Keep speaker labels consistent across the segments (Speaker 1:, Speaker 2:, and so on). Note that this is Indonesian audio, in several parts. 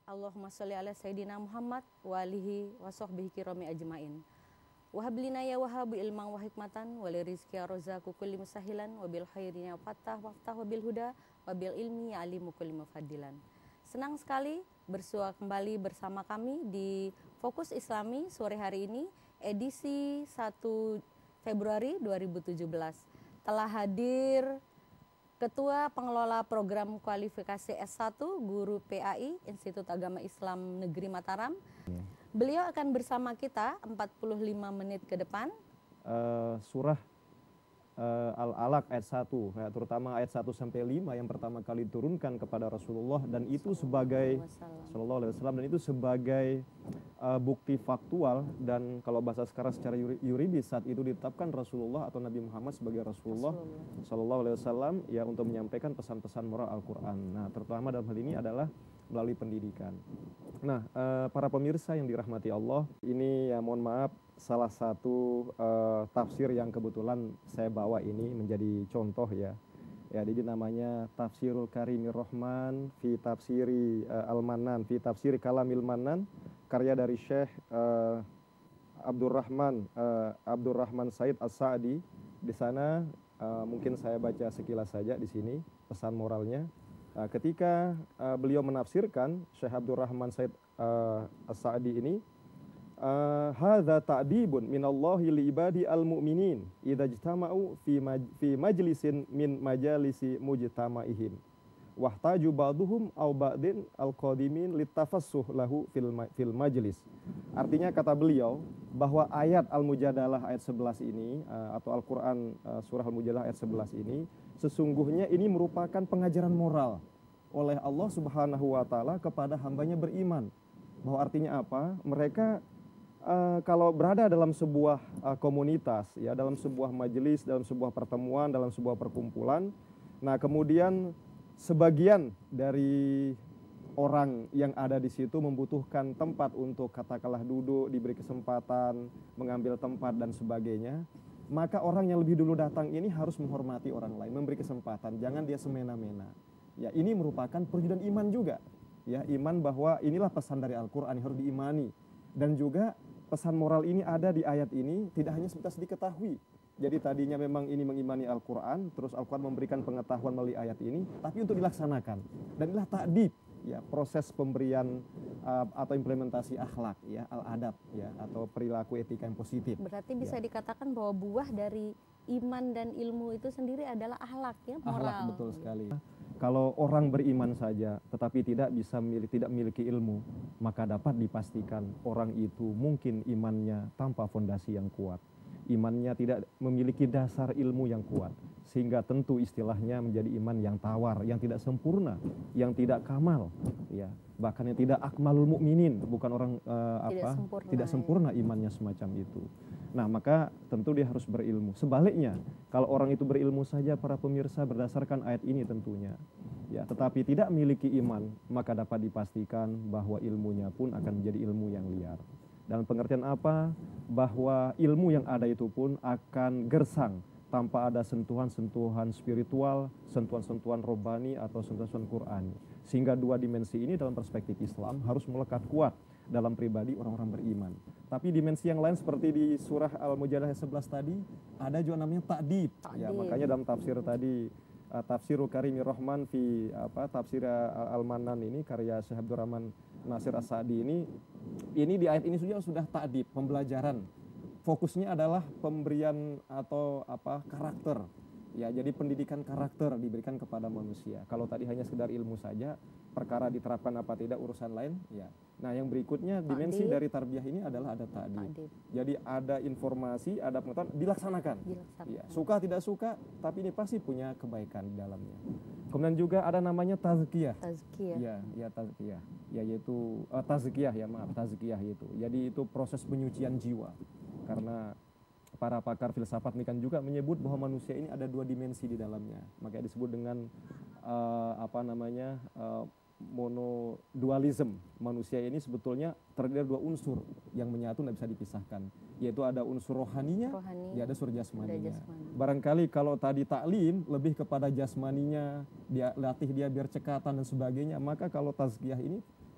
Speaker 1: Allahumma sholli ala Sayyidina Muhammad wa alihi wa sahbihi kirami ajmain. Wahablina ya wahabu ilman wa hikmatan wa li rizki ya rozaku kulli musahilan wa bil khairi ya fattah waftah wa bil huda wa bil ilmi ya alimu kulli mufadilan. Senang sekali bersua kembali bersama kami di Fokus Islami sore hari ini edisi 1 Februari 2017. Telah hadir Ketua Pengelola Program Kualifikasi S1 Guru PAI Institut Agama Islam Negeri Mataram. Beliau akan bersama kita 45 menit ke depan.
Speaker 2: Surah Al-Alaq ayat 1, ya, terutama ayat 1 sampai 5 yang pertama kali diturunkan kepada Rasulullah, dan itu sebagai sallallahu alaihi wasallam, dan itu sebagai bukti faktual, dan kalau bahasa sekarang secara yuridis saat itu ditetapkan Rasulullah atau Nabi Muhammad sebagai Rasulullah sallallahu alaihi wasallam ya, untuk menyampaikan pesan-pesan moral Al-Qur'an. Nah, terutama dalam hal ini adalah melalui pendidikan. Nah, para pemirsa yang dirahmati Allah, ini ya mohon maaf, salah satu tafsir yang kebetulan saya bawa ini menjadi contoh ya. Ya, jadi namanya Tafsirul Karimir Rahman fi Tafsiri Al-Mannan fi Tafsiri Kalamil Mannan, karya dari Syekh Abdurrahman Said As-Sa'di. Di sana mungkin saya baca sekilas saja di sini pesan moralnya. Ketika beliau menafsirkan, Syekh Abdurrahman Said As-Sa'di ini, hadza ta'dibun minallahi li ibadi al-mu'minin idza ijtama'u fi majlisin min majalisi mujtama'ihim wahtaju ba'duhum aw ba'din al-qadimin litafassuh lahu fil majlis. Artinya kata beliau bahwa ayat Al-Mujadalah ayat 11 ini atau Al-Qur'an surah Al-Mujadalah ayat 11 ini sesungguhnya ini merupakan pengajaran moral oleh Allah Subhanahu wa taala kepada hambanya beriman. Bahwa artinya apa? Mereka kalau berada dalam sebuah komunitas ya, dalam sebuah majelis, dalam sebuah pertemuan, dalam sebuah perkumpulan, nah kemudian sebagian dari orang yang ada di situ membutuhkan tempat untuk katakanlah duduk, diberi kesempatan, mengambil tempat dan sebagainya, maka orang yang lebih dulu datang ini harus menghormati orang lain, memberi kesempatan, jangan dia semena-mena. Ya, ini merupakan perwujudan iman juga. Ya, iman bahwa inilah pesan dari Al-Qur'an yang harus diimani. Dan juga pesan moral ini ada di ayat ini tidak hanya sebatas diketahui. Jadi tadinya memang ini mengimani Al-Qur'an, terus Al-Qur'an memberikan pengetahuan melalui ayat ini, tapi untuk dilaksanakan. Dan inilah ta'dib, ya, proses pemberian atau implementasi akhlak ya, al-adab ya, atau perilaku etika yang positif.
Speaker 1: Berarti bisa dikatakan bahwa buah dari iman dan ilmu itu sendiri adalah akhlak ya, moral.
Speaker 2: Akhlak, betul sekali. Kalau orang beriman saja tetapi tidak memiliki ilmu, maka dapat dipastikan orang itu mungkin imannya tanpa fondasi yang kuat. Imannya tidak memiliki dasar ilmu yang kuat, sehingga tentu istilahnya menjadi iman yang tawar, yang tidak sempurna, yang tidak kamal, ya, bahkan yang tidak akmalul mukminin, bukan orang tidak sempurna imannya semacam itu. Nah, maka tentu dia harus berilmu. Sebaliknya, kalau orang itu berilmu saja, para pemirsa, berdasarkan ayat ini tentunya, ya, tetapi tidak memiliki iman, maka dapat dipastikan bahwa ilmunya pun akan menjadi ilmu yang liar. Dalam pengertian apa? Bahwa ilmu yang ada itu pun akan gersang tanpa ada sentuhan-sentuhan spiritual, sentuhan-sentuhan robbani atau sentuhan-sentuhan Qur'ani. Sehingga dua dimensi ini dalam perspektif Islam harus melekat kuat dalam pribadi orang-orang beriman. Tapi dimensi yang lain seperti di surah Al-Mujadalah 11 tadi, ada juga namanya ta'dib. Ya, makanya dalam tafsir tadi, Tafsirul Karimir Rahman fi Tafsir Al-Mannan ini, karya Syekh Abdurrahman Nasir As-Sa'di ini di ayat ini sudah ta'dib, pembelajaran. Fokusnya adalah pemberian atau karakter. Ya, jadi pendidikan karakter diberikan kepada manusia. Kalau tadi hanya sekedar ilmu saja, perkara diterapkan apa tidak urusan lain, ya. Nah, yang berikutnya dimensi dari tarbiyah ini adalah ada ta'dib. Jadi ada informasi, ada pengetahuan, dilaksanakan. Ya, suka tidak suka, tapi ini pasti punya kebaikan di dalamnya. Kemudian juga ada namanya tazkiyah. Ya, tazkiyah. Ya, yaitu tazkiyah itu. Jadi itu proses penyucian jiwa. Karena para pakar filsafat ini kan juga menyebut bahwa manusia ini ada dua dimensi di dalamnya. Makanya disebut dengan monodualism. Manusia ini sebetulnya terdiri dari dua unsur yang menyatu, tidak bisa dipisahkan. Yaitu ada unsur rohaninya, ya ada unsur jasmaninya. Barangkali kalau tadi taklim lebih kepada jasmaninya, dia latih dia biar cekatan dan sebagainya, maka kalau tazkiyah ini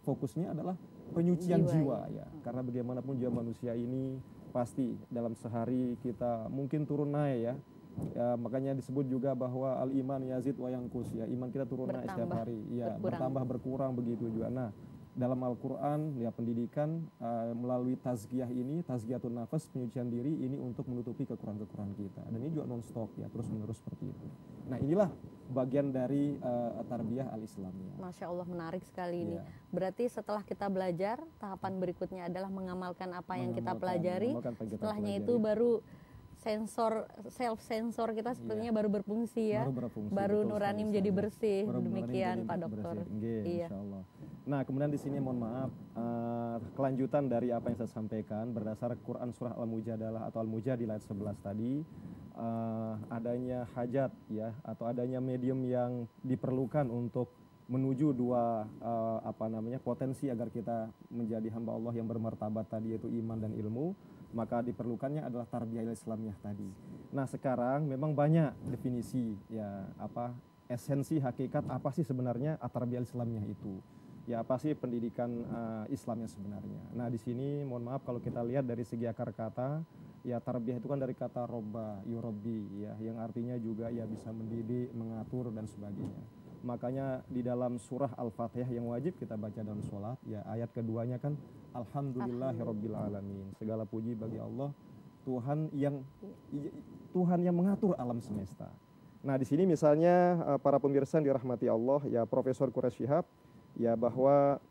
Speaker 2: fokusnya adalah penyucian jiwa,
Speaker 1: ya.
Speaker 2: ya. Karena bagaimanapun jiwa manusia ini pasti dalam sehari kita mungkin turun naik ya. Ya, makanya disebut juga bahwa al-iman yazid wa yanqus, ya, iman kita turun naik setiap hari, ya, bertambah berkurang begitu juga. Nah, dalam Al-Quran ya pendidikan melalui tazkiyah ini, tazkiyatun nafas, penyucian diri ini untuk menutupi kekurangan-kekurangan kita, dan ini juga non-stop ya, terus menerus seperti itu. Nah, inilah bagian dari tarbiyah al-Islamiyah.
Speaker 1: Masya Allah, menarik sekali ini. Berarti setelah kita belajar, tahapan berikutnya adalah mengamalkan apa yang kita pelajari. Setelahnya itu baru self sensor kita sepertinya baru berfungsi ya, baru nurani menjadi bersih. Demikian Pak Dokter.
Speaker 2: Iya. Insyaallah. Nah, kemudian di sini mohon maaf, kelanjutan dari apa yang saya sampaikan berdasar Quran surah Al-Mujadalah atau Al-Mujadilah ayat 11 tadi, adanya hajat ya, atau adanya medium yang diperlukan untuk menuju dua potensi agar kita menjadi hamba Allah yang bermartabat tadi, yaitu iman dan ilmu. Maka diperlukannya adalah tarbiyah Islamiyah tadi. Nah, sekarang memang banyak definisi ya, esensi hakikat apa sih sebenarnya tarbiyah Islamiyah itu. Ya, apa sih pendidikan Islamnya sebenarnya. Nah, di sini mohon maaf kalau kita lihat dari segi akar kata, ya tarbiyah itu kan dari kata robba, yurabbi ya, yang artinya juga ya bisa mendidik, mengatur dan sebagainya. Makanya di dalam surah Al-Fatihah yang wajib kita baca dalam sholat, ya ayat keduanya kan Alhamdulillahirabbil alamin. Segala puji bagi Allah, Tuhan yang mengatur alam semesta. Nah, di sini misalnya para pemirsa yang dirahmati Allah, ya Profesor Quraish Shihab, ya bahwa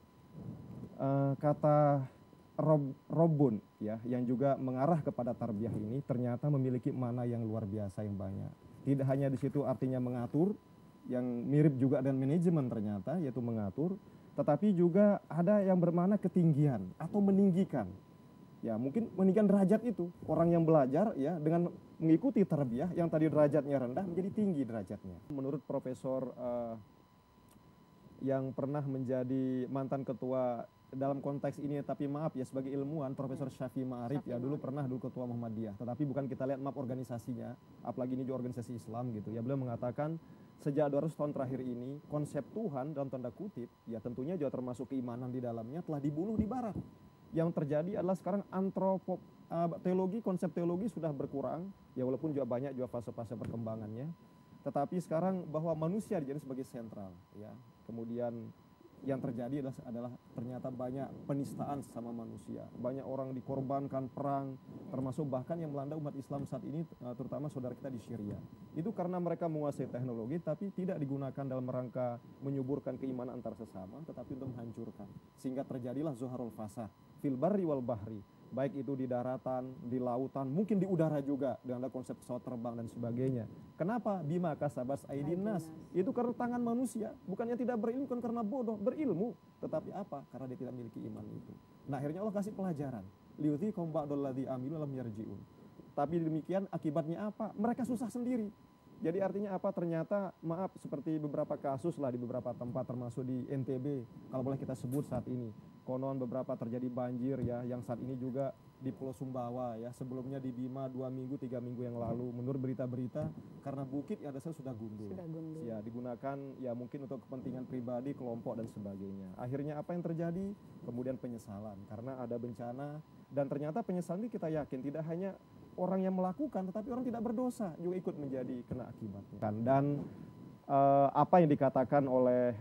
Speaker 2: kata Robbun ya, yang juga mengarah kepada tarbiyah ini ternyata memiliki makna yang luar biasa yang banyak. Tidak hanya di situ artinya mengatur, yang mirip juga dengan manajemen ternyata, yaitu mengatur, tetapi juga ada yang bermakna ketinggian atau meninggikan. Ya, mungkin meninggikan derajat itu. Orang yang belajar ya dengan mengikuti tarbiyah yang tadi derajatnya rendah menjadi tinggi derajatnya. Menurut Profesor yang pernah menjadi mantan ketua dalam konteks ini, tapi maaf ya sebagai ilmuwan, Profesor Syafi'i Ma'arif ya dulu pernah ketua Muhammadiyah, tetapi bukan kita lihat map organisasinya, apalagi ini juga organisasi Islam gitu ya. Beliau mengatakan sejak 200 tahun terakhir ini konsep Tuhan dalam tanda kutip ya tentunya juga termasuk keimanan di dalamnya telah dibunuh di barat. Yang terjadi adalah sekarang teologi, konsep teologi sudah berkurang ya, walaupun juga banyak juga fase-fase perkembangannya, tetapi sekarang bahwa manusia dijadikan sebagai sentral ya. Kemudian yang terjadi adalah ternyata banyak penistaan sama manusia, banyak orang dikorbankan perang, termasuk bahkan yang melanda umat Islam saat ini, terutama saudara kita di Syria. Itu karena mereka menguasai teknologi tapi tidak digunakan dalam rangka menyuburkan keimanan antar sesama, tetapi untuk menghancurkan, sehingga terjadilah zuharul fasad fil barri wal bahri, baik itu di daratan, di lautan, mungkin di udara juga dengan konsep pesawat terbang dan sebagainya. Kenapa? Bima kasabas aydin nas. Itu karena tangan manusia, bukannya tidak berilmu, bukan karena bodoh, berilmu, tetapi apa? Karena dia tidak memiliki iman itu. Nah, akhirnya Allah kasih pelajaran. Liudhikum ba'dalladzi amilu lam yarji'un. Tapi demikian akibatnya apa? Mereka susah sendiri. Jadi artinya apa? Ternyata maaf seperti beberapa kasus lah di beberapa tempat termasuk di NTB kalau boleh kita sebut saat ini. Konon beberapa terjadi banjir ya, yang saat ini juga di Pulau Sumbawa ya, sebelumnya di Bima 2 minggu 3 minggu yang lalu. Menurut berita-berita karena bukit yang ada sudah gundul. Ya, digunakan ya mungkin untuk kepentingan pribadi, kelompok dan sebagainya. Akhirnya apa yang terjadi? Kemudian penyesalan karena ada bencana, dan ternyata penyesalan ini kita yakin tidak hanya orang yang melakukan, tetapi orang tidak berdosa juga ikut menjadi kena akibatnya. Dan apa yang dikatakan oleh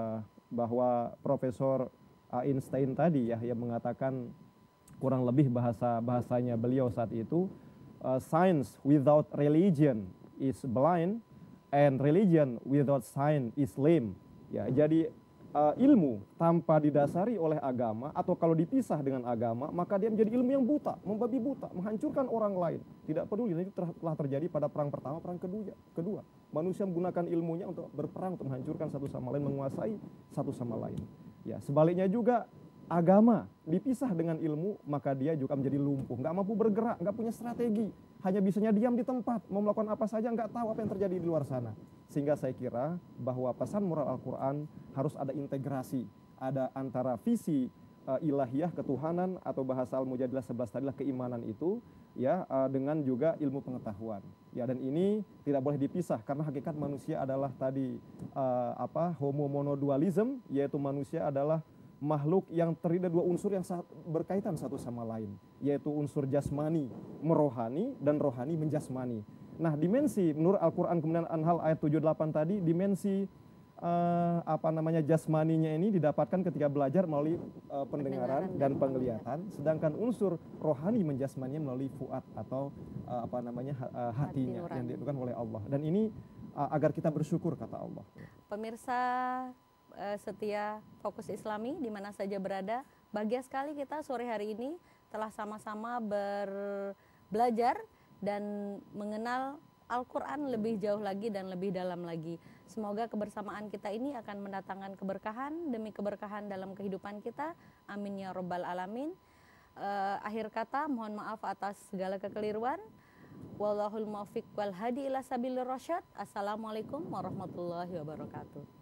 Speaker 2: bahwa Profesor Einstein tadi ya, yang mengatakan kurang lebih bahasanya beliau saat itu, science without religion is blind and religion without science is lame. Ya, jadi ilmu tanpa didasari oleh agama atau kalau dipisah dengan agama, maka dia menjadi ilmu yang buta, membabi buta, menghancurkan orang lain. Tidak peduli, itu telah terjadi pada perang pertama, perang kedua. Manusia menggunakan ilmunya untuk berperang, untuk menghancurkan satu sama lain, menguasai satu sama lain. Ya, sebaliknya juga agama dipisah dengan ilmu, maka dia juga menjadi lumpuh, nggak mampu bergerak, nggak punya strategi, hanya bisanya diam di tempat, mau melakukan apa saja, nggak tahu apa yang terjadi di luar sana. Sehingga saya kira bahwa pesan moral Al-Quran harus ada integrasi, ada antara visi ilahiyah, ketuhanan, atau bahasa Al-Mujadilah 11 tadilah keimanan itu, ya, dengan juga ilmu pengetahuan. Ya, dan ini tidak boleh dipisah karena hakikat manusia adalah tadi homo monodualism, yaitu manusia adalah makhluk yang terdiri dari dua unsur yang berkaitan satu sama lain, yaitu unsur jasmani merohani dan rohani menjasmani. Nah, dimensi menurut Al-Quran kemudian An-Nahl ayat 78 tadi, dimensi jasmaninya ini didapatkan ketika belajar melalui pendengaran dan penglihatan, sedangkan unsur rohani menjasmaninya melalui fuad atau hatinya yang dilakukan oleh Allah. Dan ini agar kita bersyukur, kata Allah.
Speaker 1: Pemirsa setia Fokus Islami di mana saja berada, bahagia sekali kita sore hari ini telah sama-sama belajar dan mengenal Al-Quran lebih jauh lagi dan lebih dalam lagi. Semoga kebersamaan kita ini akan mendatangkan keberkahan demi keberkahan dalam kehidupan kita. Amin ya Rabbal Alamin. Akhir kata, mohon maaf atas segala kekeliruan. Wallahul muwaffiq wal hadi ila sabilir rasyad. Assalamualaikum warahmatullahi wabarakatuh.